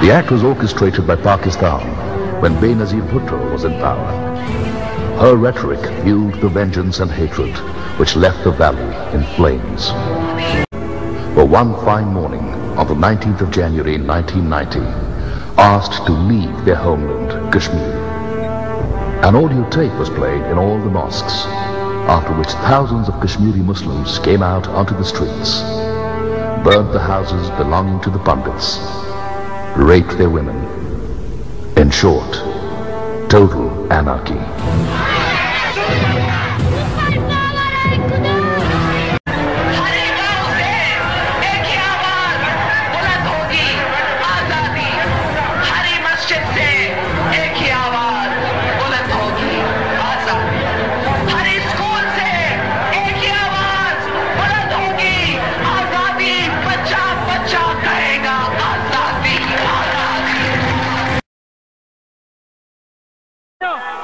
The act was orchestrated by Pakistan when Benazir Bhutto was in power. Her rhetoric fueled the vengeance and hatred which left the valley in flames. But one fine morning, on the 19th of January 1990, asked to leave their homeland, Kashmir. An audio tape was played in all the mosques, after which thousands of Kashmiri Muslims came out onto the streets, burned the houses belonging to the Pandits, raped their women. In short, total anarchy. No.